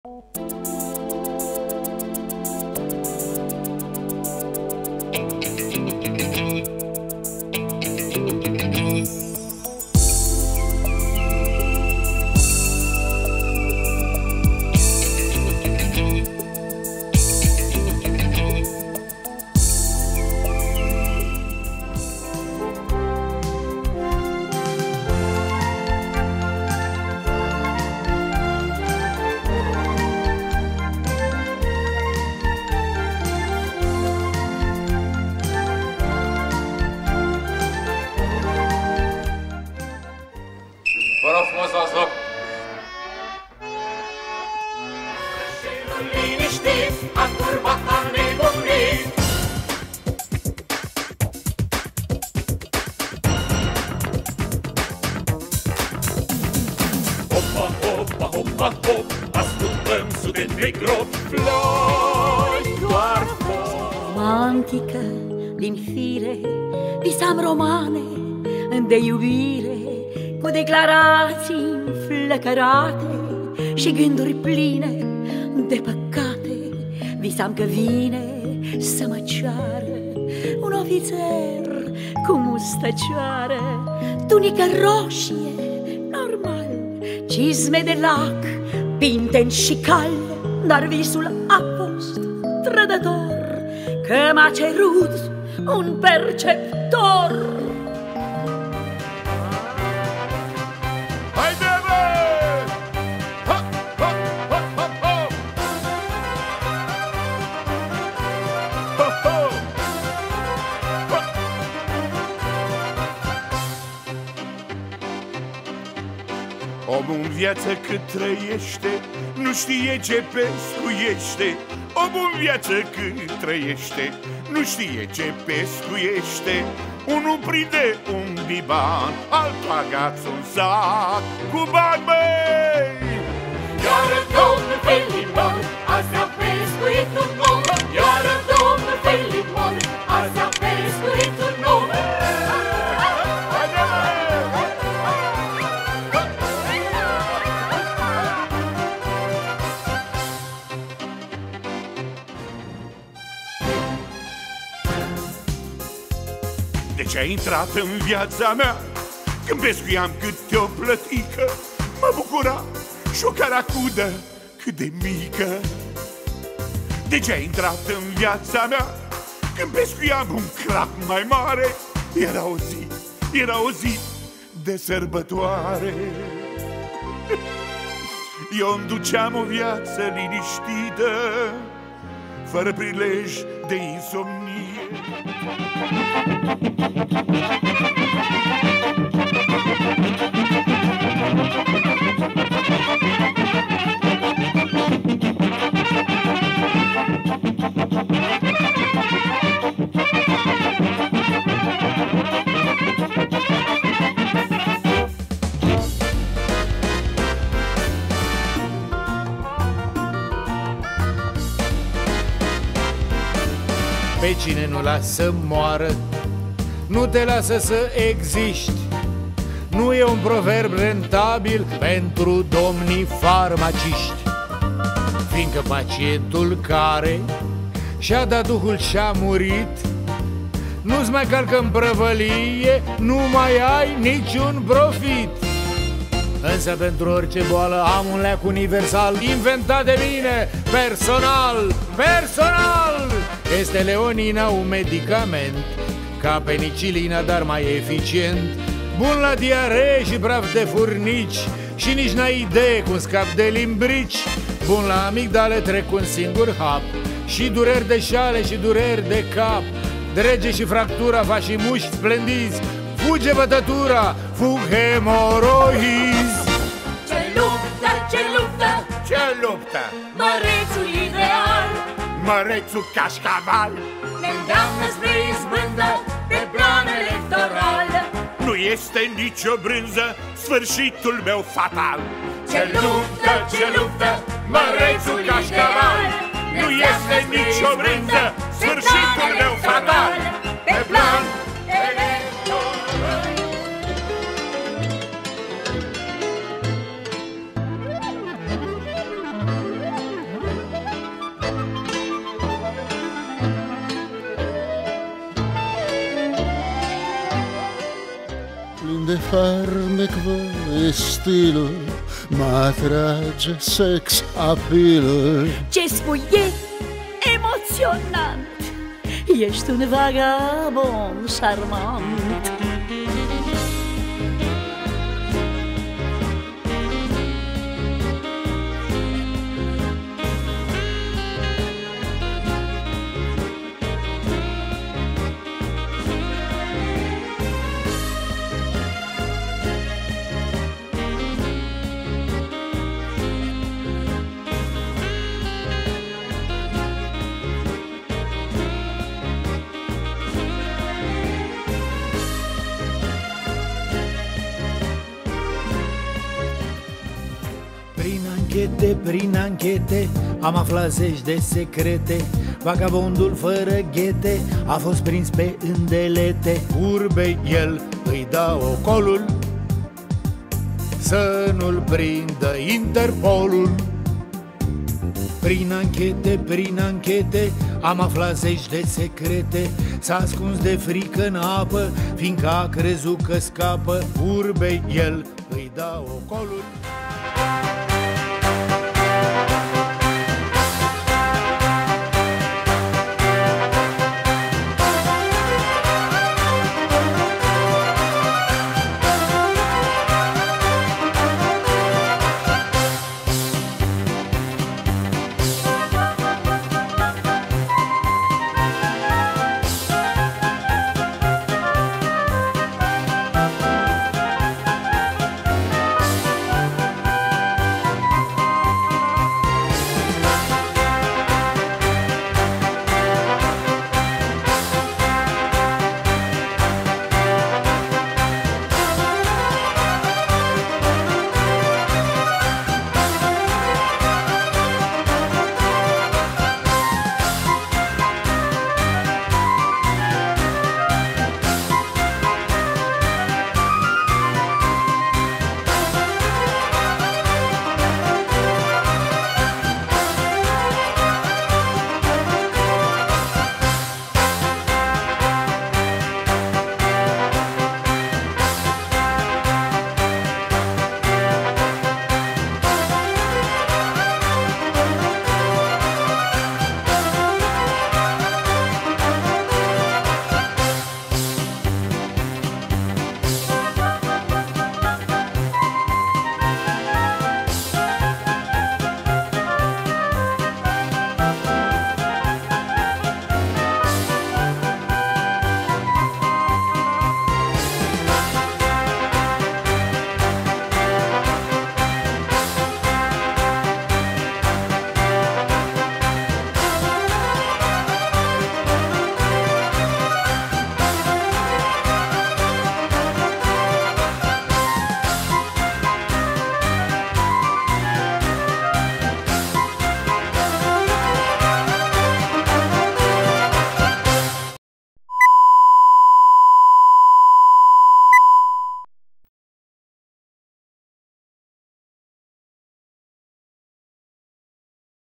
Romantică din fire, visam romane de iubire, cu declarații înflăcărate și gânduri pline de păcate. Visam că vine să mă ceară un ofițer cu mustăcioară, tunică roșie, normal, cizme de lac, pinten și cal. Dar visul a fost trădător, că m-a cerut un perceptor. Haide, bă! Ha, ha, ha, ha, ha! Ha, ha! Ha! Omul în viață cât trăiește nu știe ce pescuiește. Omul în viață cât trăiește nu știe ce pescuiește. Unul prinde un biban, altul agață un sac cu bani, băi! Iară domnul Felimon, azi a pescuit un om. Iară domnul Felimon, azi a pescuit un om. De ce a intrat în viața mea? Când pescuiam câte o plătică, mă bucura și o caracudă cât de mică. De ce a intrat în viața mea? Când pescuiam un crac mai mare, era o zi de sărbătoare. Eu îmi duceam o viață liniștită, fără prilej de insomnie. Pe cine nu lasă să moară, nu te lasă să existi. Nu e un proverb rentabil pentru domnii farmaciști, fiindcă pacientul care și-a dat duhul și-a murit, nu-ți mai calcă în prăvălie, nu mai ai niciun profit. Însă pentru orice boală am un leac universal, inventat de mine, personal. Este leonina, un medicament ca penicilina, dar mai eficient, bun la diaree și praf de furnici, și nici n-ai idee cum scap de limbrici. Bun la amigdale, trec un singur hap, și dureri de șale și dureri de cap. Drege și fractura, faci și mușchi splendizi, fuge bătătura, fug hemoroizi. Ce luptă, ce luptă, Ce luptă? mărețul ideal Mărețul cașcaval ne îndeamnă spre izbândă pe plan electoral. nu este nicio brânză, sfârșitul meu fatal. Ce luptă, mărețul cașcaval, nu este nicio brânză, sfârșitul meu fatal. pe plan electoral. farmec e stilul, mă atrage sex apilul. Ce spui e emoționant, ești un vagabond șarmant. Prin anchete am aflat zeci de secrete. Vagabondul fără ghete a fost prins pe îndelete. Urbei el îi dă ocolul să nu-l prindă Interpolul. Prin anchete am aflat zeci de secrete. S-a ascuns de frică în apă, fiindcă a crezut că scapă. Urbei el îi dă ocolul.